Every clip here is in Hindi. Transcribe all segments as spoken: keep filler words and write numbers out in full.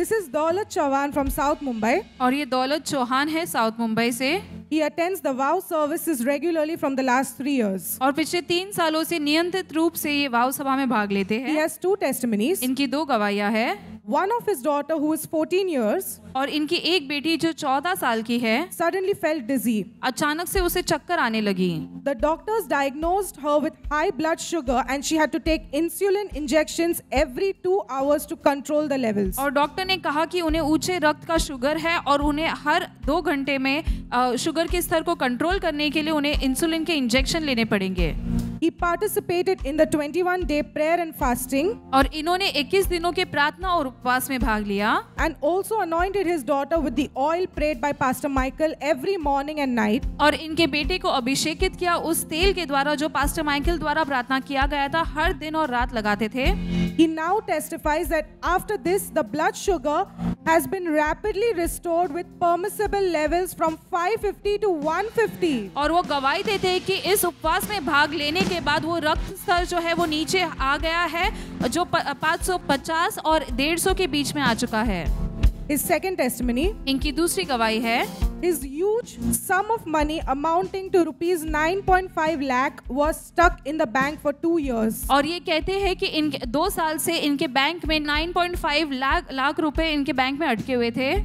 This is Daulat Chauhan from South Mumbai. और ये दौलत चौहान है साउथ मुंबई से He attends the vow services regularly from the last three years. और पिछले तीन सालों से नियंत्रित रूप से ये वाव सभा में भाग लेते He हैं। has two testimonies. इनकी दो गवाहियां हैं One of his daughter, who is fourteen years, और इनकी एक बेटी जो चौदह साल की है suddenly felt dizzy. अचानक से उसे चक्कर आने लगी। The doctors diagnosed her with high blood sugar and she had to take insulin injections every two hours to control the levels. और डॉक्टर ने कहा कि उन्हें ऊंचे रक्त का शुगर है और उन्हें हर दो घंटे में अ, शुगर के स्तर को कंट्रोल करने के लिए उन्हें इंसुलिन के इंजेक्शन लेने पड़ेंगे। He participated in the twenty-one day prayer and fasting और इन्होंने इक्कीस दिनों के प्रार्थना और उपवास में भाग लिया and also anointed his daughter with the oil prayed by Pastor Michael every morning and night. और इनके बेटे को अभिषेकित किया उस तेल के द्वारा जो पास्टर माइकल द्वारा प्रार्थना किया गया था, हर दिन और रात लगाते थे। He now testifies that after this the blood sugar has been rapidly restored with permissible levels from five fifty to one fifty. और वो गवाही देते हैं कि इस उपवास में भाग लेने के बाद वो रक्त स्तर जो है वो नीचे आ गया है, जो पाँच सौ पचास और डेढ़ सौ के बीच में आ चुका है। His second testimony, इनकी दूसरी गवाही है his huge sum of money amounting to rupees nine point five lakh was stuck in the bank for two years. और ये कहते हैं कि इनके दो साल से इनके बैंक में नौ पॉइंट पाँच लाख लाख रुपए इनके बैंक में अटके हुए थे।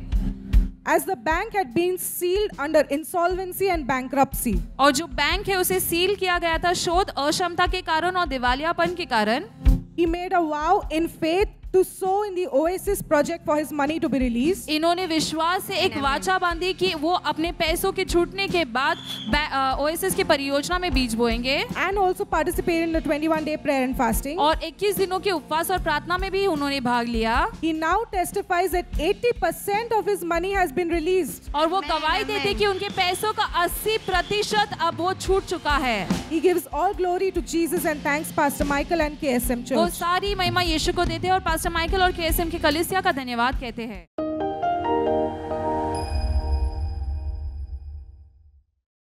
As the bank had been sealed under insolvency and bankruptcy. और जो बैंक है उसे सील किया गया था शोध अक्षमता के कारण और दिवालियापन के कारण। He made a vow in faith to sow in the Oasis project for his money to be released. इन्होंने विश्वास से एक वाचा बांधी कि वो अपने पैसों के छूटने के बाद ओएसिस की परियोजना में बीज बोएंगे And also participated in the twenty-one day prayer and fasting. और इक्कीस दिनों के उपवास और प्रार्थना में भी उन्होंने भाग लिया। He now testifies that eighty percent of his money has been released. और वो गवाही देते कि उनके पैसों का अस्सी प्रतिशत अब वो छूट चुका है। He gives all glory to Jesus and thanks Pastor Michael and K S M वो Church. सारी महिमा यीशु को देते हैं और पास्टर माइकल और के एस एम की कलीसिया का धन्यवाद कहते हैं।